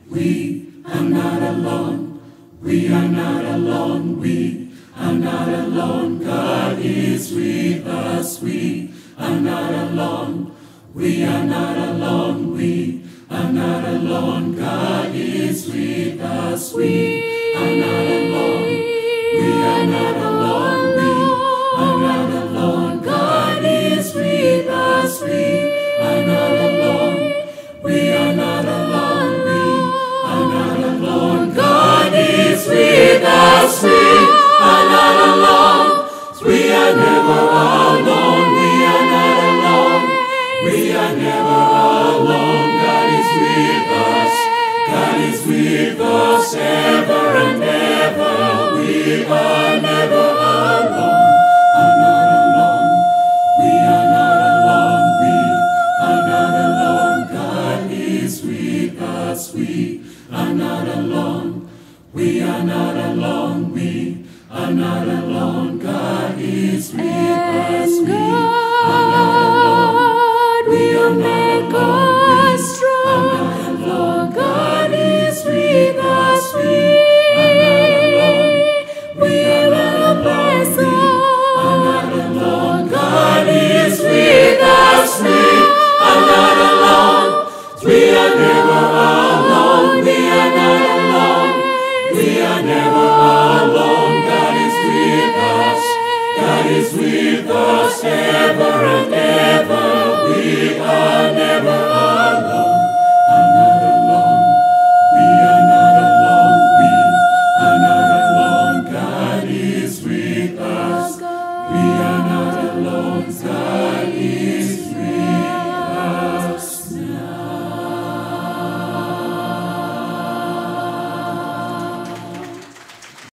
We are not alone. We are not alone. We are not alone. God is with us. We are not alone. We are not alone. We are not alone. God is with us. We are not alone. We are not alone. We are not alone. God is with us. We are not alone. We are not alone. We are not alone. God is with us. We are not alone. We are never alone. We are not alone. We are never alone. God is with us. God is with us ever and ever. We are never alone. Are not alone. We are not alone. We are not alone. God is with us. We are not alone. We are not alone. We are not alone. God is with us. We are not alone. We are not alone. For God is with us. We are not alone. We are not alone. We are not alone. God is with us. We are not alone. We are never alone. We are not alone. We are never alone. God is with us. God is with us ever and ever. We are never